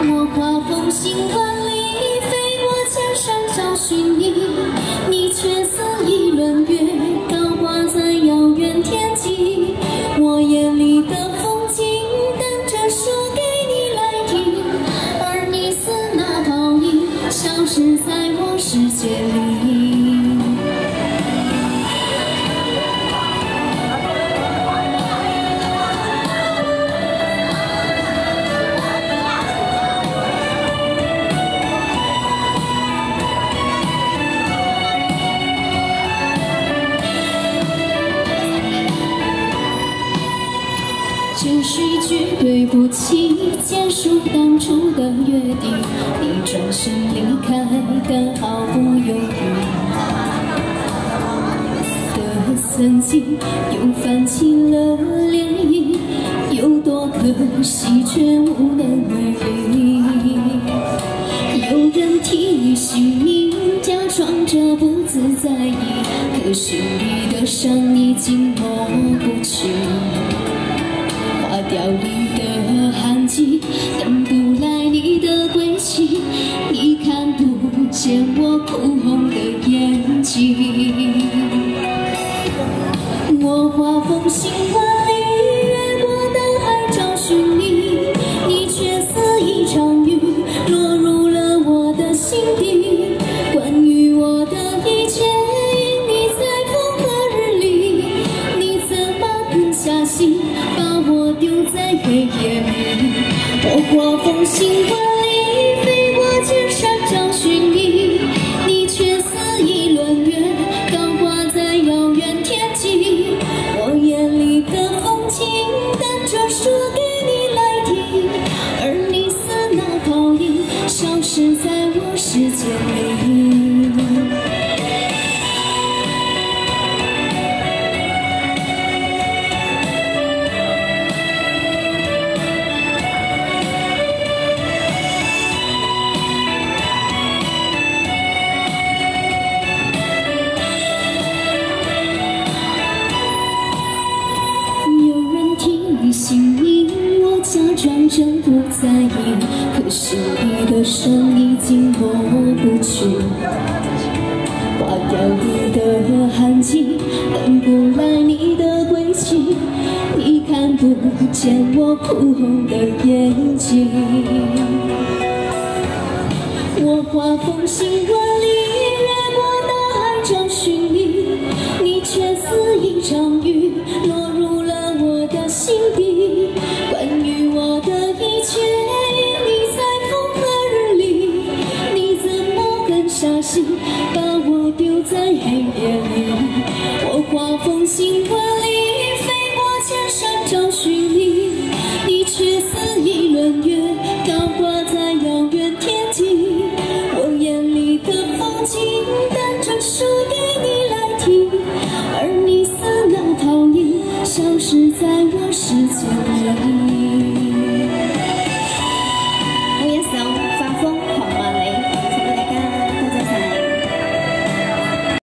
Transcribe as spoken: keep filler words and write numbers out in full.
我画风行万里，飞过千山找寻你，你却似一轮月，高挂在遥远天际。我眼里的风景，等着说给你来听，而你似那泡影，消失在我世界里。 就是一句对不起，结束当初的约定。你转身离开的毫不犹豫，的曾经又泛起了涟漪，有多可惜却无能为力。有人替你续命，假装着不自在意，可心里的伤已经抹不去。 花凋零的痕迹，等不来你的归期，你看不见我哭红的眼睛。我画风行万里，越过大海找寻你，你却似一场雨，落入了我的心底。关于我的一切，因你在风和日丽，你怎么狠下心？ 我丢在黑夜里，我画风行万里，飞过千山找寻你，你却似一轮月，高挂在遥远天际。我眼里的风景，等着说给你来听，而你似那泡影，消失在我世界里。 姓名，我假装着不在意，可心里的伤已经抹不去。花凋零的痕迹，等不来你的归期，你看不见我哭红的眼睛。我画风行万里，越过大海找寻你，你却似一场雨，落入了我的心底。 关于我的一切，因你在风和日丽，你怎么狠下心把我丢在黑夜里？我画风行万里，飞过千山找寻你，你却似一轮月，高挂在遥远天际。我眼里的风景，等着说给你来听，而你似那泡影，消失在我世界里。